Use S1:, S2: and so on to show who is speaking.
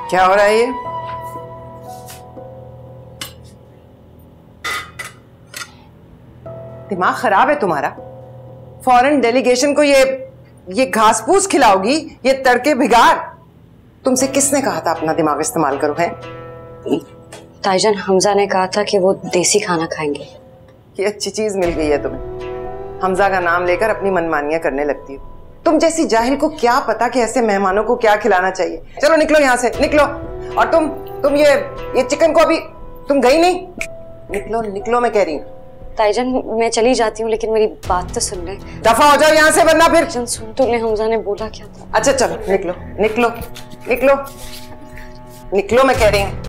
S1: क्या हो रहा है ये? दिमाग खराब है तुम्हारा? फॉरेन डेलीगेशन को ये घास फूस खिलाओगी, ये तड़के भिगार? तुमसे किसने कहा था अपना दिमाग इस्तेमाल करो? है
S2: ताईजान, हमजा ने कहा था कि वो देसी खाना खाएंगे।
S1: ये अच्छी चीज मिल गई है तुम्हें। हमजा का नाम लेकर अपनी मनमानियां करने लगती हो। तुम जैसी जाहिल को क्या पता कि ऐसे मेहमानों को क्या खिलाना चाहिए। चलो निकलो यहाँ से, निकलो। और तुम ये चिकन को अभी तुम गई नहीं? निकलो निकलो, मैं कह रही हूँ।
S2: ताईजान, मैं चली जाती हूँ, लेकिन मेरी बात तो सुन ले।
S1: दफा हो जाओ यहाँ से, वरना फिर।
S2: सुन तो ले, हमजा ने बोला क्या था।
S1: अच्छा चलो निकलो निकलो निकलो निकलो, मैं कह रही हूँ।